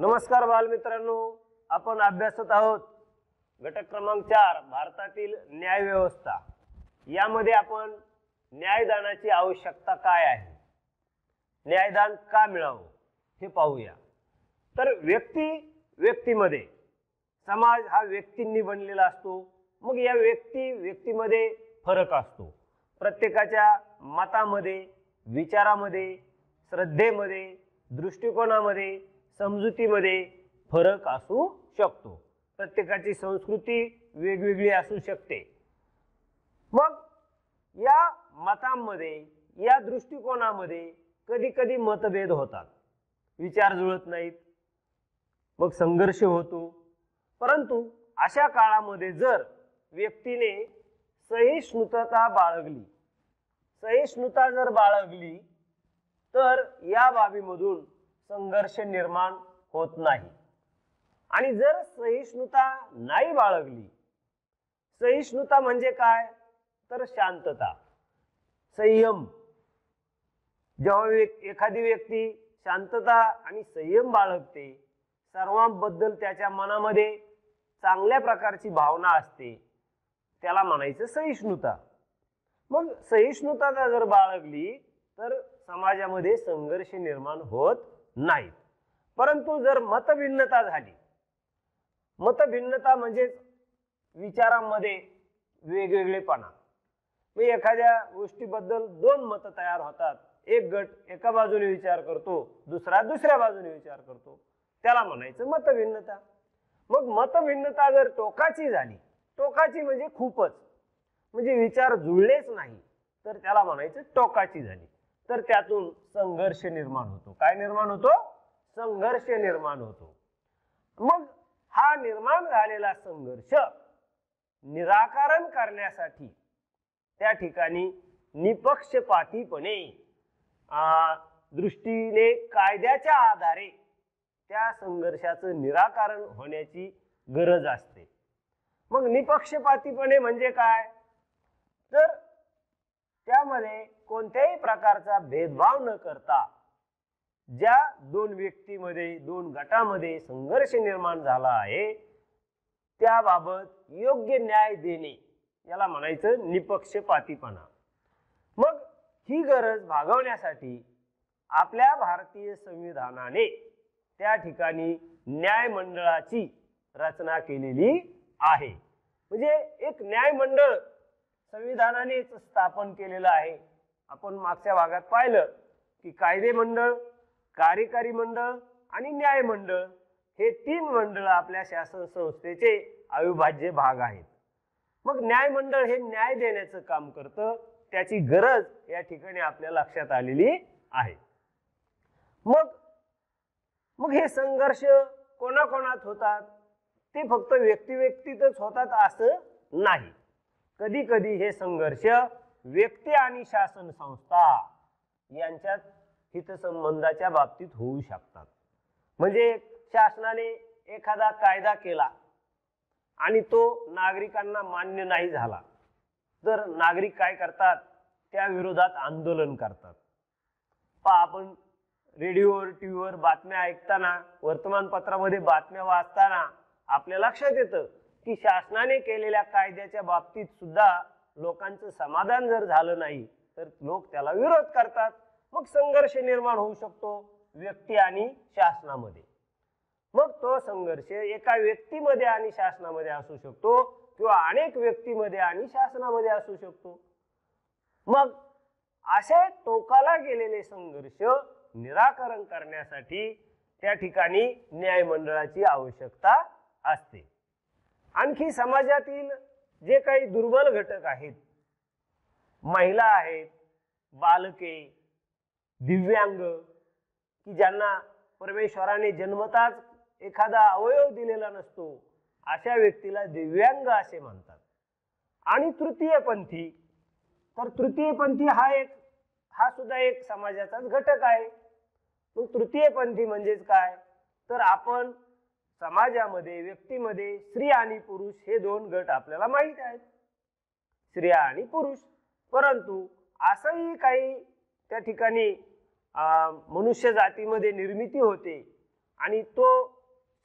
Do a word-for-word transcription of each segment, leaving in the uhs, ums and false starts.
नमस्कार बालमित्रांनो, आपण अभ्यासत आहोत घटक क्रमांक चार भारतातील न्याय व्यवस्था। यामध्ये आपण न्यायदानाची आवश्यकता काय आहे, न्यायदान का मिळावं हे पाहूया। तर व्यक्ती व्यक्तीमध्ये, समाज हा व्यक्तींनी बनलेला असतो। मग या व्यक्ती व्यक्तीमध्ये फरक असतो। प्रत्येकाच्या मतामध्ये, विचारामध्ये, श्रद्धेमध्ये, दृष्टिकोनामध्ये, समजुतीमध्ये फरक असू शकतो। प्रत्येकाची संस्कृती वेगवेगळी असू शकते। मग या मतांमध्ये, या दृष्टिकोनामध्ये कधी कधी मतभेद होतात, विचार जुळत नाहीत, मग संघर्ष होतो। परंतु अशा काळामध्ये जर व्यक्तीने सहिष्णुता बाळगली, सहिष्णुता जर बाळगली तर या बाबीमधून संघर्ष निर्माण होत नाही। आणि जर सहिष्णुता नाही बाळगली, सहिष्णुता म्हणजे काय तर शांतता, संयम। जेव्हा एखादी व्यक्ती शांतता आणि संयम बाळगते, सर्वांबद्दल त्याच्या मनामध्ये चांगल्या प्रकारची भावना असते, त्याला म्हणायचं सहिष्णुता। मग सहिष्णुता जर बाळगली तर समाजामध्ये संघर्ष निर्माण होत नाही। परंतु जर मतभिन्नता झाली, मतभिन्नता म्हणजे विचारांमध्ये वेगवेगळेपणा, मग एखाद्या गोष्टीबद्दल दोन मत तयार होतात, एक गट एका बाजूने विचार करतो, दुसरा दुसऱ्या बाजूने विचार करतो, त्याला म्हणायचं मतभिन्नता। मग मतभिन्नता जर टोकाची झाली, टोकाची म्हणजे खूपच, म्हणजे विचार जुळलेच नाही, तर त्याला म्हणायचं टोकाची झाली, तर त्यातून संघर्ष निर्माण होतो। काय निर्माण होतो? संघर्ष निर्माण होतो। मग हा निर्माण झालेला संघर्ष निराकरण करण्यासाठी त्या ठिकाणी निपक्षपातीपणे दृष्टीने कायद्याच्या आधारे त्या संघर्षाचं निराकरण होण्याची गरज असते। मग निपक्षपातीपणे म्हणजे काय तर त्यामध्ये कोणत्याही प्रकारचा भेदभाव न करता ज्या दोन व्यक्तीमध्ये, दोन गटामध्ये संघर्ष निर्माण झाला आहे त्याबाबत योग्य न्याय देणे, याला म्हणायचं निपक्षपातीपणा। मग ही गरज भागवण्यासाठी आपल्या भारतीय संविधानाने त्या ठिकाणी न्यायमंडळाची रचना केलेली आहे। म्हणजे एक न्यायमंडळ संविधानानेच स्थापन केलेलं आहे। आपण मागच्या भागात पाहिलं की कायदे मंडळ, कार्यकारी मंडळ आणि न्याय मंडळ हे तीन मंडळ आपल्या शासन संस्थेचे अविभाज्य भाग आहेत। मग न्याय मंडळ हे न्याय देण्याचं काम करतं, त्याची गरज या ठिकाणी आपल्या लक्षात आलेली आहे। मग मग हे संघर्ष कोणाकोणात होतात, ते फक्त व्यक्ती व्यक्तीतच होतात असं नाही। कधी कधी हे संघर्ष व्यक्ती आणि शासन संस्था यांच्यात हितसंबंधाच्या बाबतीत होऊ शकतात। म्हणजे शासनाने एखादा कायदा केला आणि तो नागरिकांना मान्य नाही झाला, तर नागरिक काय करतात, त्या विरोधात आंदोलन करतात। पहा, आपण रेडिओवर, टीव्हीवर बातम्या ऐकताना, वर्तमानपत्रामध्ये बातम्या वाचताना आपल्या लक्षात येतं की शासनाने केलेल्या कायद्याच्या बाबतीत सुद्धा लोकांचं समाधान जर झालं नाही तर लोक त्याला विरोध करतात। मग संघर्ष निर्माण होऊ शकतो व्यक्ती आणि शासनामध्ये। मग तो संघर्ष एका व्यक्तीमध्ये आणि शासनामध्ये असू शकतो किंवा अनेक व्यक्तीमध्ये आणि शासनामध्ये असू शकतो। मग असे टोकाला गेलेले संघर्ष निराकरण करण्यासाठी त्या ठिकाणी न्यायमंडळाची आवश्यकता असते। आणखी समाजातील जे काही दुर्बल घटक आहेत, महिला आहेत, बालके, दिव्यांग, की ज्यांना परमेश्वराने जन्मताच एखादा अवयव दिलेला नसतो, अशा व्यक्तीला दिव्यांग असे म्हणतात। आणि तृतीयपंथी, तर तृतीयपंथी हा एक हा सुद्धा एक समाजाचाच घटक आहे। मग तृतीयपंथी म्हणजेच काय तर आपण समाजामध्ये, व्यक्तीमध्ये स्त्री आणि पुरुष हे दोन गट आपल्याला माहित आहेत, स्त्रिया आणि पुरुष। परंतु असंही काही त्या ठिकाणी मनुष्य जातीमध्ये निर्मिती होते आणि तो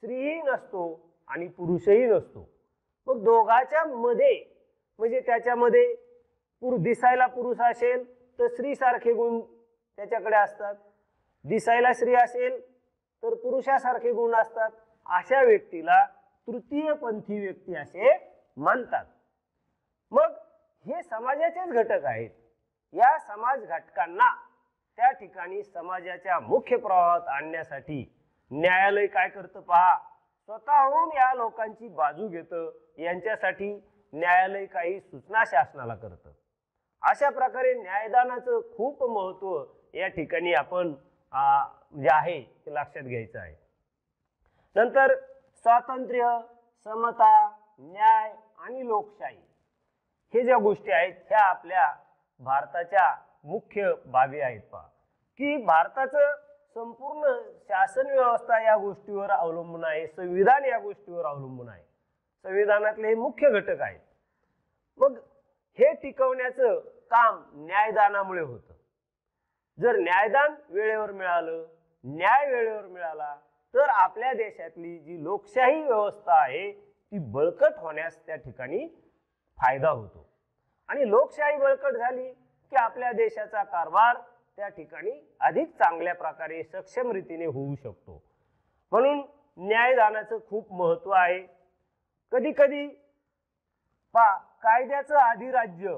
स्त्रीही नसतो आणि पुरुषही नसतो. मग दोघाच्या मध्ये म्हणजे त्याच्यामध्ये पुरुष दिसायला पुरुष असेल तर स्त्री सारखे गुण त्याच्याकडे असतात, दिसायला स्त्री असेल तर पुरुषासारखे गुण असतात. अशा व्यक्तीला तृतीय पंथी व्यक्ती असे म्हणतात. मग हे समाजाचेच घटक आहेत. या समाज घटकांना त्या ठिकाणी समाजाच्या मुख्य प्रवाहात आणण्यासाठी न्यायालय काय करतं पहा, स्वतःहून या लोकांची बाजू घेतं. यांच्यासाठी न्यायालय काही सूचना शासनाला करतं. अशा प्रकारे न्यायदानाचं खूप महत्त्व या ठिकाणी आपण जे आहे ते लक्षात घ्यायचं आहे. नंतर स्वातंत्र्य, समता, न्याय आणि लोकशाही हे ज्या गोष्टी आहेत ह्या आपल्या भारताच्या मुख्य बाबी आहेत. पहा की भारताचं संपूर्ण शासन व्यवस्था या गोष्टीवर अवलंबून आहे, संविधान या गोष्टीवर अवलंबून आहे. संविधानातले हे मुख्य घटक आहेत. मग हे टिकवण्याचं काम न्यायदानामुळे होतं. जर न्यायदान वेळेवर मिळालं, न्याय वेळेवर मिळाला तर आपल्या देशातली जी लोकशाही व्यवस्था आहे ती बळकट होण्यास त्या ठिकाणी फायदा होतो. आणि लोकशाही बळकट झाली की आपल्या देशाचा कारभार त्या ठिकाणी अधिक चांगल्या प्रकारे सक्षम रीतीने होऊ शकतो. म्हणून न्यायदानाचं खूप महत्त्व आहे. कधी कधी पा कायद्याचं अधिराज्य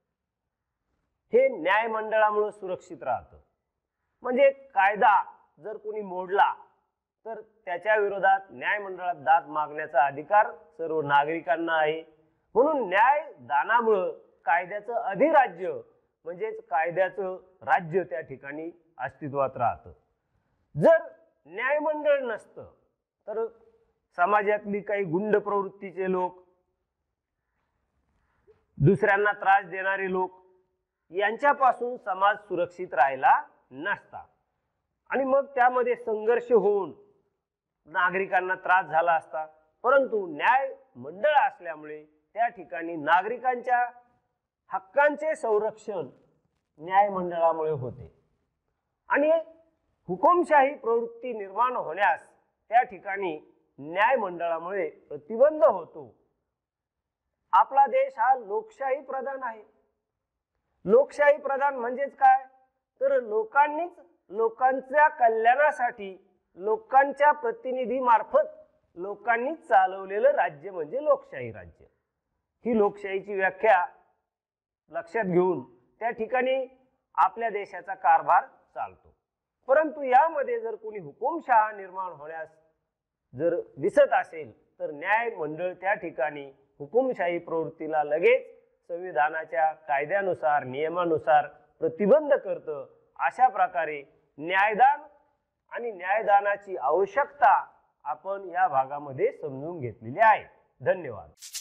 हे न्यायमंडळामुळे सुरक्षित राहतं. म्हणजे कायदा जर कोणी मोडला तर त्याच्या विरोधात न्यायमंडळात दाद मागण्याचा अधिकार सर्व नागरिकांना आहे. म्हणून न्यायदानामुळे कायद्याचं अधिराज्य म्हणजेच कायद्याचं राज्य त्या ठिकाणी अस्तित्वात राहतं. जर न्यायमंडळ नसतं तर समाजातली काही गुंड प्रवृत्तीचे लोक, दुसऱ्यांना त्रास देणारे लोक यांच्यापासून समाज सुरक्षित राहिला नसता. आणि मग त्यामध्ये संघर्ष होऊन नागरिकांना त्रास झाला असता. परंतु न्याय मंडळ असल्यामुळे त्या ठिकाणी नागरिकांच्या हक्कांचे संरक्षण न्यायमंडळामुळे होते. आणि हुकुमशाही प्रवृत्ती निर्माण होण्यास त्या ठिकाणी न्यायमंडळामुळे प्रतिबंध होतो. आपला देश हा लोकशाही प्रधान आहे. लोकशाही प्रधान म्हणजेच काय तर लोकांनीच लोकांच्या कल्याणासाठी लोकांच्या प्रतिनिधी मार्फत लोकांनी चालवलेलं राज्य म्हणजे लोकशाही राज्य. ही लोकशाहीची व्याख्या लक्षात घेऊन त्या ठिकाणी आपल्या देशाचा कारभार चालतो. परंतु यामध्ये जर कोणी हुकुमशहा निर्माण होण्यास जर दिसत असेल तर न्याय मंडळ त्या ठिकाणी हुकुमशाही प्रवृत्तीला लगेच संविधानाच्या कायद्यानुसार नियमानुसार प्रतिबंध करतं. अशा प्रकारे न्यायदान आणि न्यायदानाची आवश्यकता आपण या भागामध्ये समजून घेतलेली आहे. धन्यवाद.